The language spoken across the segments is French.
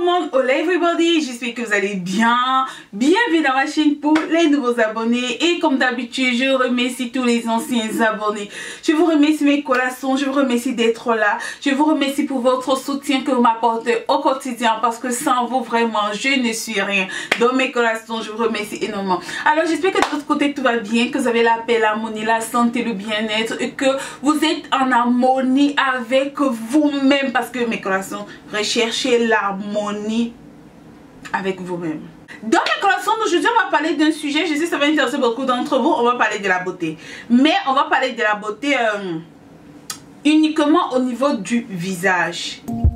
le monde, hola everybody, j'espère que vous allez bien. Bienvenue dans ma chaîne pour les nouveaux abonnés. Et comme d'habitude, je remercie tous les anciens abonnés. Je vous remercie mes collations, je vous remercie d'être là. Je vous remercie pour votre soutien que vous m'apportez au quotidien. Parce que sans vous, vraiment, je ne suis rien. Dans mes collations, je vous remercie énormément. Alors j'espère que de votre côté, tout va bien, que vous avez la paix, l'harmonie, la santé, le bien-être. Et que vous êtes en harmonie avec vous-même. Parce que mes collations, recherchez l'harmonie avec vous-même. Dans mes collations d'aujourd'hui, on va parler d'un sujet, je sais que ça va intéresser beaucoup d'entre vous, on va parler de la beauté. Mais on va parler de la beauté uniquement au niveau du visage.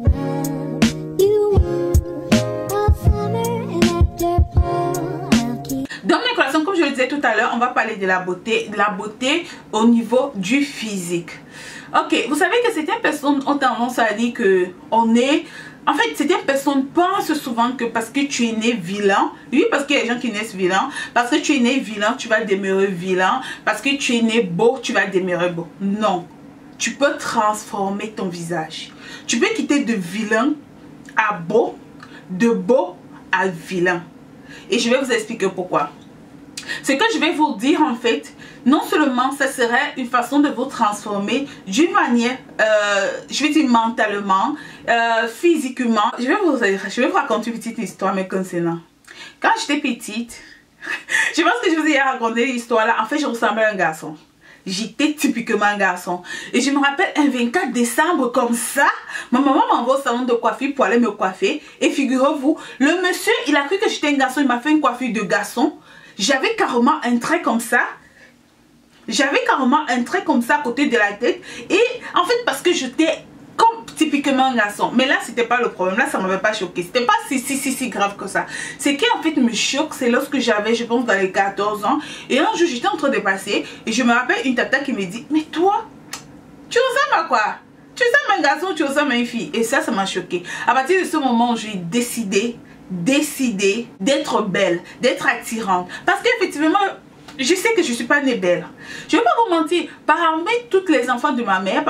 Dans mes collations, comme je le disais tout à l'heure, on va parler de la beauté au niveau du physique. Ok, vous savez que certaines personnes ont tendance à dire que on est... En fait, certaines personnes pensent souvent que parce que tu es né vilain, oui, parce qu'il y a des gens qui naissent vilains, parce que tu es né vilain, tu vas demeurer vilain, parce que tu es né beau, tu vas demeurer beau. Non, tu peux transformer ton visage. Tu peux quitter de vilain à beau, de beau à vilain. Et je vais vous expliquer pourquoi. Ce que je vais vous dire en fait, non seulement ça serait une façon de vous transformer d'une manière, je vais dire mentalement, physiquement. Je vais vous raconter une petite histoire me concernant. Quand j'étais petite, je pense que je vous ai raconté l'histoire là, en fait je ressemblais à un garçon. J'étais typiquement un garçon. Et je me rappelle un 24 décembre comme ça, ma maman m'envoie au salon de coiffure pour aller me coiffer. Et figurez-vous, le monsieur, il a cru que j'étais un garçon, il m'a fait une coiffure de garçon. J'avais carrément un trait comme ça. J'avais carrément un trait comme ça à côté de la tête. Et en fait, parce que j'étais comme typiquement un garçon. Mais là, c'était pas le problème. Là, ça m'avait pas choqué. C'était pas si grave que ça. Ce qui en fait me choque, c'est lorsque j'avais, je pense, dans les 14 ans. Et un jour, j'étais en train de passer. Et je me rappelle une tata qui me dit, mais toi, tu ressembles à quoi? Tu ressembles à un garçon, tu ressembles à une fille. Et ça m'a choqué. À partir de ce moment, j'ai décidé d'être belle, d'être attirante. Parce qu'effectivement, je sais que je ne suis pas née belle. Je ne vais pas vous mentir. Parmi tous les enfants de ma mère,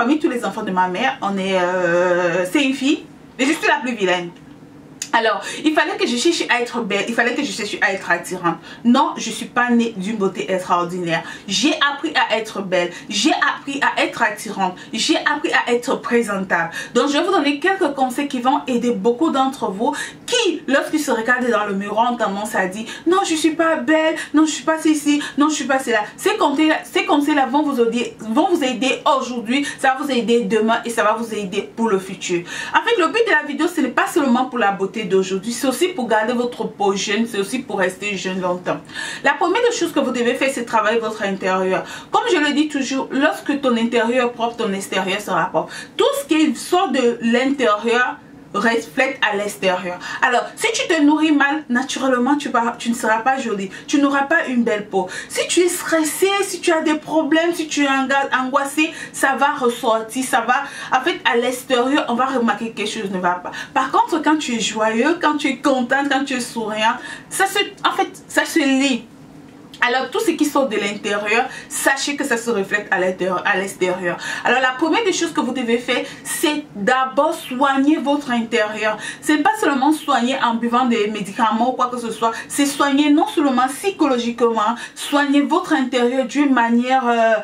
c'est une fille. Et je suis la plus vilaine. Alors, il fallait que je cherche à être belle, il fallait que je cherche à être attirante. Non, je ne suis pas née d'une beauté extraordinaire. J'ai appris à être belle, j'ai appris à être attirante, j'ai appris à être présentable. Donc, je vais vous donner quelques conseils qui vont aider beaucoup d'entre vous qui, lorsqu'ils se regardent dans le miroir, ont tendance à dire « Non, je ne suis pas belle, non, je ne suis pas ceci, non, je ne suis pas cela. » Ces conseils-là vont vous aider aujourd'hui, ça va vous aider demain et ça va vous aider pour le futur. En fait, le but de la vidéo, ce n'est pas seulement pour la beauté d'aujourd'hui, c'est aussi pour garder votre peau jeune, c'est aussi pour rester jeune longtemps. La première des choses que vous devez faire, c'est travailler votre intérieur. Comme je le dis toujours, lorsque ton intérieur est propre, ton extérieur sera propre. Tout ce qui sort de l'intérieur reflète à l'extérieur. Alors, si tu te nourris mal, naturellement, tu ne seras pas jolie. Tu n'auras pas une belle peau. Si tu es stressé, si tu as des problèmes, si tu es angoissé, ça va ressortir. Ça va, en fait, à l'extérieur, on va remarquer que quelque chose ne va pas. Par contre, quand tu es joyeux, quand tu es content, quand tu es souriant, ça se lit. Alors tout ce qui sort de l'intérieur, sachez que ça se reflète à l'extérieur. Alors la première des choses que vous devez faire, c'est d'abord soigner votre intérieur. C'est pas seulement soigner en buvant des médicaments ou quoi que ce soit. C'est soigner non seulement psychologiquement, soigner votre intérieur d'une manière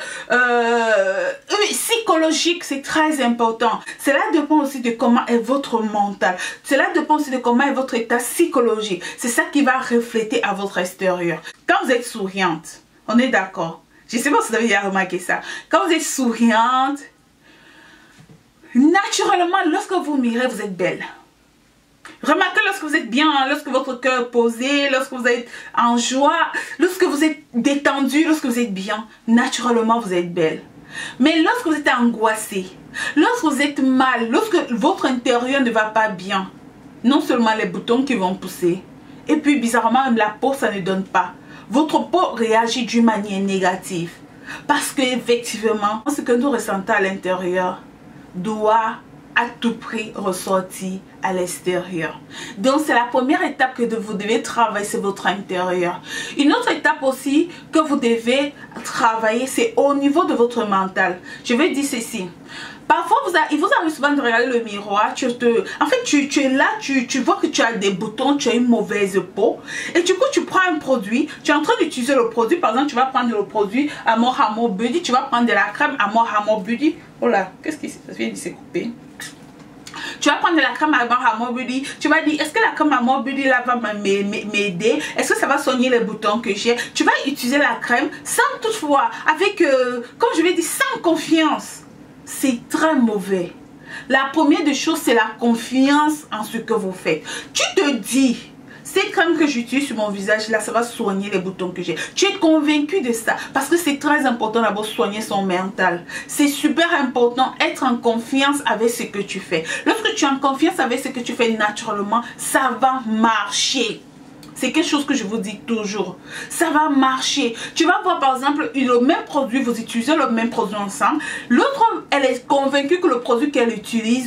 psychologique. C'est très important. Cela dépend aussi de comment est votre mental. Cela dépend aussi de comment est votre état psychologique. C'est ça qui va refléter à votre extérieur. Quand vous êtes souriante, on est d'accord. Je ne sais pas si vous avez déjà remarqué ça. Quand vous êtes souriante, naturellement, lorsque vous mirez, vous êtes belle. Remarquez lorsque vous êtes bien, lorsque votre cœur est posé, lorsque vous êtes en joie, lorsque vous êtes détendu, lorsque vous êtes bien, naturellement, vous êtes belle. Mais lorsque vous êtes angoissé, lorsque vous êtes mal, lorsque votre intérieur ne va pas bien, non seulement les boutons qui vont pousser, et puis bizarrement, même la peau, ça ne donne pas. Votre peau réagit d'une manière négative. Parce qu'effectivement, ce que nous ressentons à l'intérieur doit à tout prix ressortir à l'extérieur. Donc c'est la première étape que vous devez travailler, c'est votre intérieur. Une autre étape aussi que vous devez travailler, c'est au niveau de votre mental. Je vais dire ceci. Parfois, il vous arrive souvent de regarder le miroir. En fait, tu es là, tu vois que tu as des boutons, tu as une mauvaise peau. Et du coup, tu prends un produit, tu es en train d'utiliser le produit. Par exemple, tu vas prendre le produit Amore Amore Beauty, tu vas prendre de la crème Amore Amore Beauty. Oh là, qu'est-ce qui s'est coupé? Tu vas prendre de la crème Amore Amore Beauty. Tu vas dire, est-ce que la crème Amore Beauty là va m'aider? Est-ce que ça va soigner les boutons que j'ai? Tu vas utiliser la crème sans toutefois, avec, comme je vais dire, sans confiance. C'est très mauvais. La première des choses, c'est la confiance en ce que vous faites. Tu te dis, ces crèmes que j'utilise sur mon visage là, ça va soigner les boutons que j'ai. Tu es convaincu de ça parce que c'est très important d'abord soigner son mental. C'est super important être en confiance avec ce que tu fais. Lorsque tu es en confiance avec ce que tu fais naturellement, ça va marcher. C'est quelque chose que je vous dis toujours. Ça va marcher. Tu vas voir par exemple le même produit, vous utilisez le même produit ensemble. L'autre, elle est convaincue que le produit qu'elle utilise,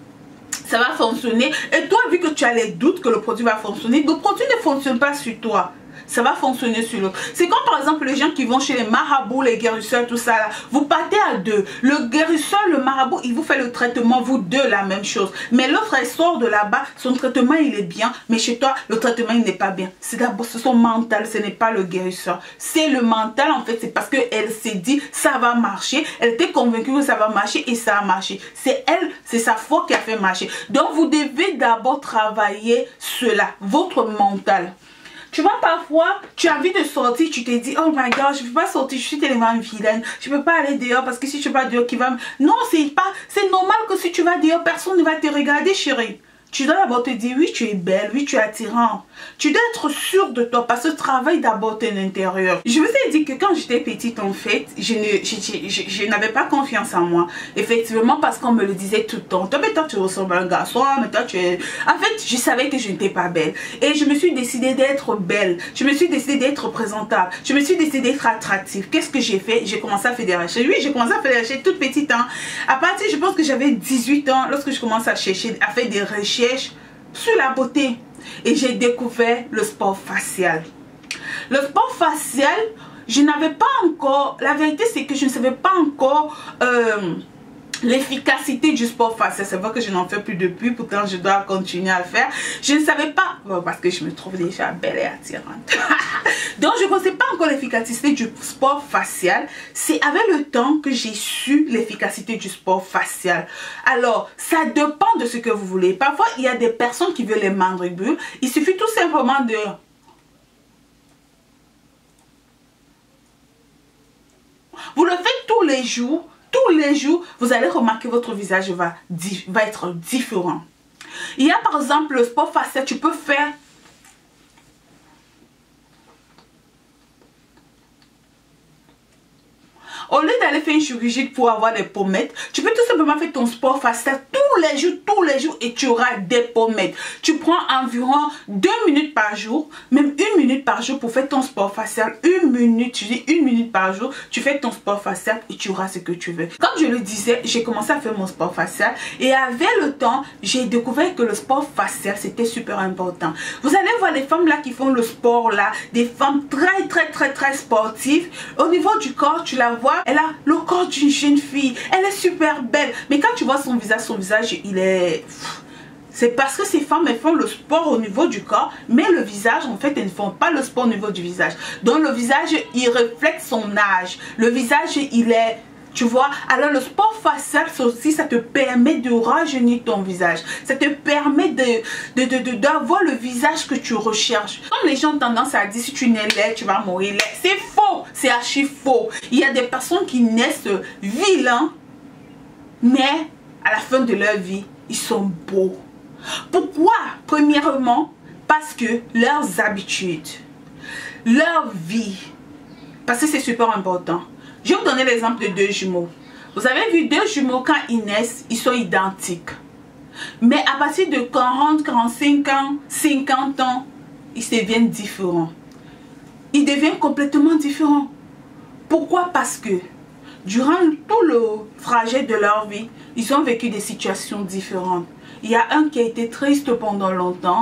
ça va fonctionner. Et toi, vu que tu as les doutes que le produit va fonctionner, le produit ne fonctionne pas sur toi. Ça va fonctionner sur l'autre. C'est comme par exemple les gens qui vont chez les marabouts, les guérisseurs, tout ça là. Vous partez à deux. Le guérisseur, le marabout, il vous fait le traitement, vous deux, la même chose. Mais l'autre, elle sort de là-bas, son traitement, il est bien. Mais chez toi, le traitement, il n'est pas bien. C'est d'abord son mental, ce n'est pas le guérisseur. C'est le mental, en fait, c'est parce qu'elle s'est dit, ça va marcher. Elle était convaincue que ça va marcher et ça a marché. C'est elle, c'est sa foi qui a fait marcher. Donc, vous devez d'abord travailler cela, votre mental. Tu vois, parfois, tu as envie de sortir, tu te dis, oh my god, je ne peux pas sortir, je suis tellement vilaine, je ne peux pas aller dehors parce que si tu vas dehors, qui va me... Non, c'est normal que si tu vas dehors, personne ne va te regarder, chérie. Tu dois d'abord te dire, oui, tu es belle, oui, tu es attirante. Tu dois être sûre de toi parce que travaille d'abord ton intérieur. Je vous ai dit que quand j'étais petite, en fait, je n'avais pas confiance en moi. Effectivement, parce qu'on me le disait tout le temps. Toi, mais toi, tu ressembles à un garçon, mais toi, tu es... En fait, je savais que je n'étais pas belle. Et je me suis décidée d'être belle. Je me suis décidée d'être présentable. Je me suis décidée d'être attractive. Qu'est-ce que j'ai fait? J'ai commencé à faire des recherches. Oui, j'ai commencé à faire des recherches toute petite. Hein. À partir, je pense que j'avais 18 ans, lorsque je commence à chercher, à faire des recherches sur la beauté, et j'ai découvert le sport facial. Le sport facial, je n'avais pas encore, la vérité c'est que je ne savais pas encore l'efficacité du sport facial. C'est vrai que je n'en fais plus depuis, pourtant je dois continuer à le faire. Je ne savais pas, bon, parce que je me trouve déjà belle et attirante. Donc je ne connaissais pas encore l'efficacité du sport facial. C'est avec le temps que j'ai su l'efficacité du sport facial. Alors, ça dépend de ce que vous voulez. Parfois, il y a des personnes qui veulent les mandibule. Il suffit tout simplement de... Vous le faites tous les jours. Tous les jours, vous allez remarquer que votre visage va être différent. Il y a par exemple le sport facial, tu peux faire... Au lieu d'aller faire une chirurgie pour avoir des pommettes, tu peux tout simplement faire ton sport facial tous les jours et tu auras des pommettes. Tu prends environ 2 minutes par jour, même 1 minute par jour pour faire ton sport facial. 1 minute, tu dis 1 minute par jour, tu fais ton sport facial et tu auras ce que tu veux. Comme je le disais, j'ai commencé à faire mon sport facial et avec le temps, j'ai découvert que le sport facial c'était super important. Vous allez voir les femmes là qui font le sport là, des femmes très sportives. Au niveau du corps, tu la vois, elle a le corps d'une jeune fille, elle est super belle, mais quand tu vois son visage il est... C'est parce que ces femmes elles font le sport au niveau du corps, mais le visage en fait elles ne font pas le sport au niveau du visage. Donc le visage il reflète son âge, le visage il est... Tu vois, alors le sport facial, aussi, ça te permet de rajeunir ton visage. Ça te permet d'avoir le visage que tu recherches. Comme les gens ont tendance à dire, si tu nais laid, tu vas mourir laid. C'est faux, c'est archi faux. Il y a des personnes qui naissent vilains, mais à la fin de leur vie, ils sont beaux. Pourquoi? Premièrement, parce que leurs habitudes, leur vie, parce que c'est super important. Je vais vous donner l'exemple de 2 jumeaux. Vous avez vu 2 jumeaux quand ils naissent, ils sont identiques. Mais à partir de 40, 45 ans, 50 ans, ils deviennent différents. Ils deviennent complètement différents. Pourquoi? Parce que durant tout le trajet de leur vie, ils ont vécu des situations différentes. Il y a un qui a été triste pendant longtemps.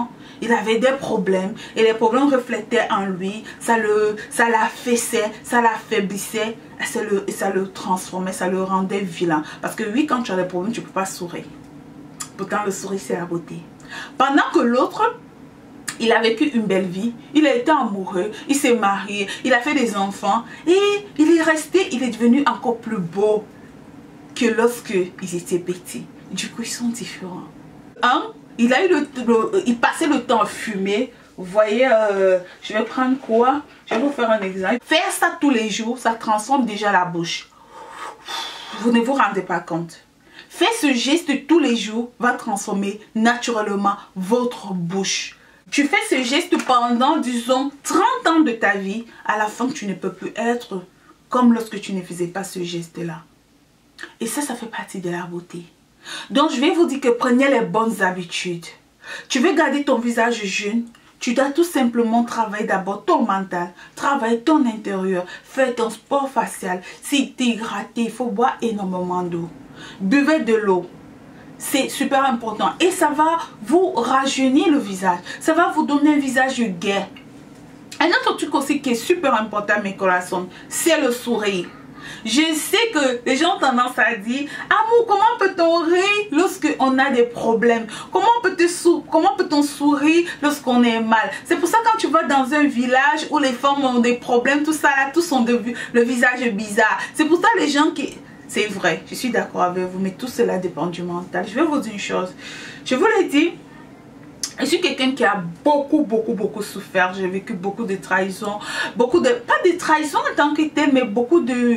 il avait des problèmes et les problèmes reflétaient en lui, ça l'affaissait, ça l'affaiblissait, et ça le transformait, ça le rendait vilain. Parce que oui, quand tu as des problèmes, tu ne peux pas sourire. Pourtant, le sourire, c'est la beauté. Pendant que l'autre, il a vécu une belle vie, il a été amoureux, il s'est marié, il a fait des enfants et il est resté, il est devenu encore plus beau que lorsqu'ils étaient petits. Du coup, ils sont différents. Il a eu il passait le temps à fumer. Vous voyez, je vais prendre quoi? Je vais vous faire un exemple. Faire ça tous les jours, ça transforme déjà la bouche. Vous ne vous rendez pas compte. Faire ce geste tous les jours va transformer naturellement votre bouche. Tu fais ce geste pendant, disons, 30 ans de ta vie. À la fin, tu ne peux plus être comme lorsque tu ne faisais pas ce geste-là. Et ça fait partie de la beauté. Donc, je vais vous dire que prenez les bonnes habitudes. Tu veux garder ton visage jeune, tu dois tout simplement travailler d'abord ton mental, travailler ton intérieur, faire ton sport facial. Si tu es gratté, il faut boire énormément d'eau. Buvez de l'eau. C'est super important. Et ça va vous rajeunir le visage. Ça va vous donner un visage gai. Un autre truc aussi qui est super important, mes corazones, c'est le sourire. Je sais que les gens ont tendance à dire: amour, comment peut-on rire lorsqu'on a des problèmes? Comment peut-on sourire lorsqu'on est mal? C'est pour ça que quand tu vas dans un village où les femmes ont des problèmes, tout ça là, tous ont le visage bizarre. C'est pour ça les gens qui... C'est vrai, je suis d'accord avec vous, mais tout cela dépend du mental. Je vais vous dire une chose. Je vous l'ai dit, je suis quelqu'un qui a beaucoup souffert. J'ai vécu beaucoup de trahisons. Pas de trahisons en tant que tel, mais beaucoup de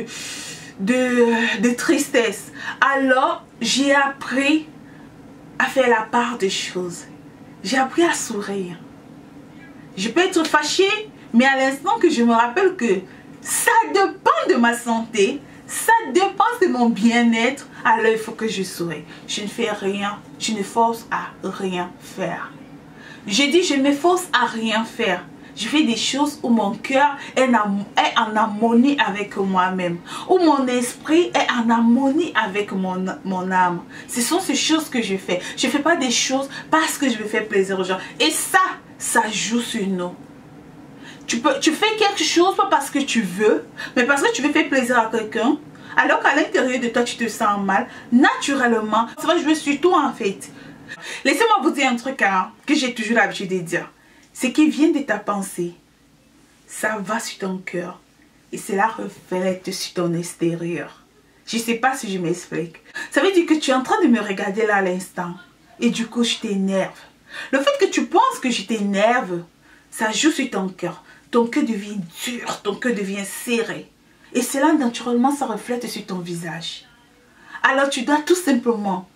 tristesse. Alors, j'ai appris à faire la part des choses. J'ai appris à sourire. Je peux être fâchée, mais à l'instant que je me rappelle que ça dépend de ma santé, ça dépend de mon bien-être, alors il faut que je sourie. Je ne fais rien, je ne force à rien faire. Je dis, je ne me force à rien faire. Je fais des choses où mon cœur est en harmonie avec moi-même. Où mon esprit est en harmonie avec mon âme. Ce sont ces choses que je fais. Je ne fais pas des choses parce que je veux faire plaisir aux gens. Et ça joue sur nous. Tu fais quelque chose pas parce que tu veux, mais parce que tu veux faire plaisir à quelqu'un. Alors qu'à l'intérieur de toi, tu te sens mal. Naturellement, ça va jouer sur toi en fait. Laissez-moi vous dire un truc que j'ai toujours l'habitude de dire. Ce qui vient de ta pensée, ça va sur ton cœur. Et cela reflète sur ton extérieur. Je ne sais pas si je m'explique. Ça veut dire que tu es en train de me regarder là à l'instant. Et du coup, je t'énerve. Le fait que tu penses que je t'énerve, ça joue sur ton cœur. Ton cœur devient dur, ton cœur devient serré. Et cela, naturellement, ça reflète sur ton visage. Alors, tu dois tout simplement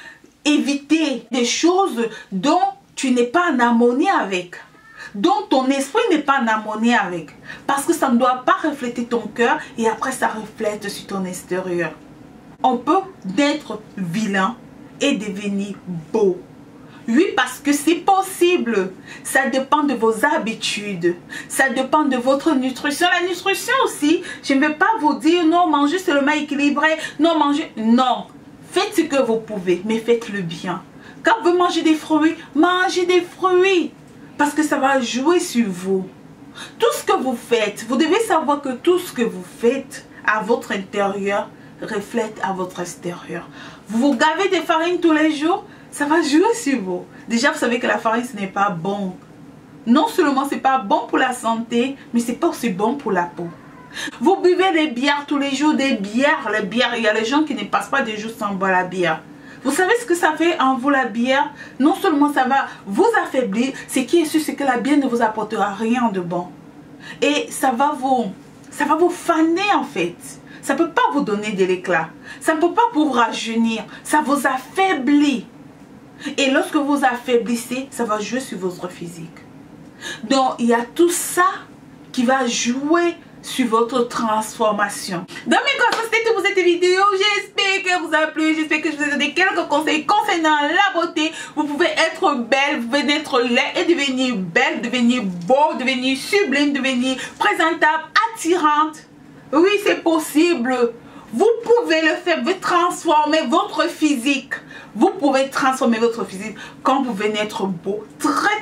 éviter des choses dont tu n'es pas en harmonie avec. Dont ton esprit n'est pas en harmonie avec. Parce que ça ne doit pas refléter ton cœur et après, ça reflète sur ton extérieur. On peut être vilain et devenir beau. Oui, parce que c'est possible. Ça dépend de vos habitudes. Ça dépend de votre nutrition. La nutrition aussi, je ne vais pas vous dire non, mangez seulement équilibré. Non, mangez... Non. Faites ce que vous pouvez, mais faites-le bien. Quand vous mangez des fruits, mangez des fruits. Parce que ça va jouer sur vous. Tout ce que vous faites, vous devez savoir que tout ce que vous faites à votre intérieur reflète à votre extérieur. Vous vous gavez de farine tous les jours, ça va jouer sur vous. Déjà, vous savez que la farine, ce n'est pas bon. Non seulement ce n'est pas bon pour la santé, mais ce n'est pas aussi bon pour la peau. Vous buvez des bières tous les jours, des bières. Les bières, il y a les gens qui ne passent pas des jours sans boire la bière. Vous savez ce que ça fait en vous la bière? Non seulement ça va vous affaiblir, ce qui est sûr, c'est que la bière ne vous apportera rien de bon. Et ça va vous faner en fait. Ça ne peut pas vous donner de l'éclat. Ça ne peut pas vous rajeunir. Ça vous affaiblit. Et lorsque vous affaiblissez, ça va jouer sur votre physique. Donc, il y a tout ça qui va jouer sur votre transformation. Dans mes conseils, c'était tout pour cette vidéo. J'espère qu'elle vous a plu. J'espère que je vous ai donné quelques conseils concernant la beauté. Vous pouvez être belle, vous pouvez être laid et devenir belle, devenir beau, devenir sublime, devenir présentable, attirante. Oui, c'est possible. Vous pouvez le faire, vous pouvez transformer votre physique. Vous pouvez transformer votre physique quand vous venez être beau. Très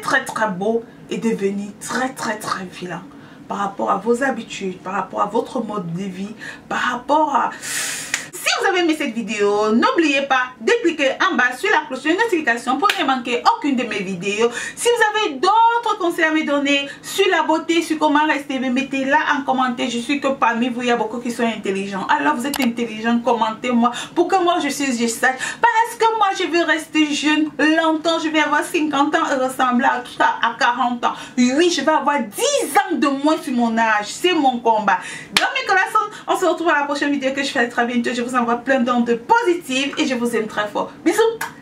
très beau est devenu très vilain par rapport à vos habitudes, par rapport à votre mode de vie, par rapport à... Si vous avez aimé cette vidéo, n'oubliez pas de cliquer en bas sur la cloche de notification pour ne manquer aucune de mes vidéos. Si vous avez d'autres conseils à me donner sur la beauté, sur comment rester, mettez-la en commentaire. Je suis que parmi vous, il y a beaucoup qui sont intelligents. Alors vous êtes intelligents, commentez-moi pour que moi je sache. Parce que moi je veux rester jeune longtemps. Je vais avoir 50 ans et ressembler à tout ça à 40 ans. Oui, je vais avoir 10 ans de moins sur mon âge. C'est mon combat. Dans mes corazones, on se retrouve à la prochaine vidéo que je ferai très bientôt. Je vous envoie plein d'ondes positives et je vous aime très fort. Bisous.